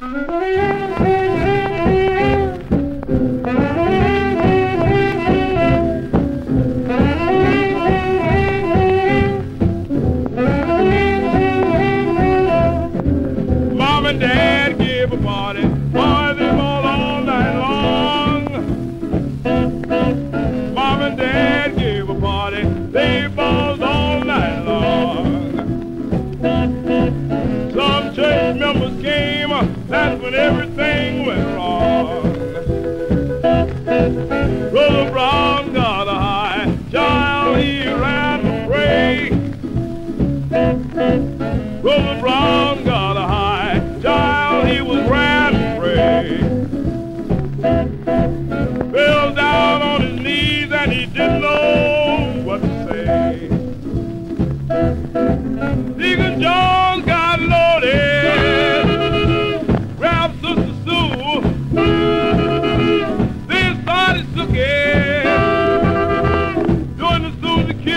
Mom and Dad gave a party, boy, they balled all night long. Mom and Dad gave a party, they balled all night long. Some church members came, that's when everything went wrong. Brother Brown got a high, child, he ran to pray. Brother Brown got a high, child, he was ran to pray. Fell down on his knees and he didn't know what to say. Deacon Jones got loaded, grabbed Sister Sue, they started sooking, doing the Susie Q.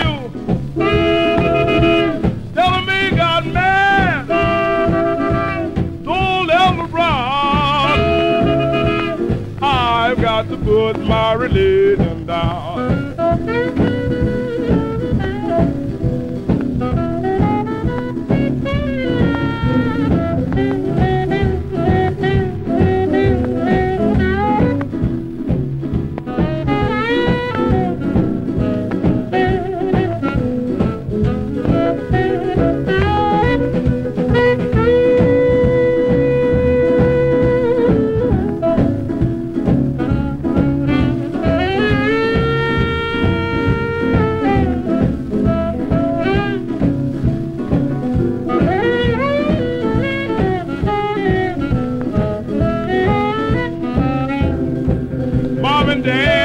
Telling me got mad, told Elder Brown, I've got to put my religion down. Mom and Dad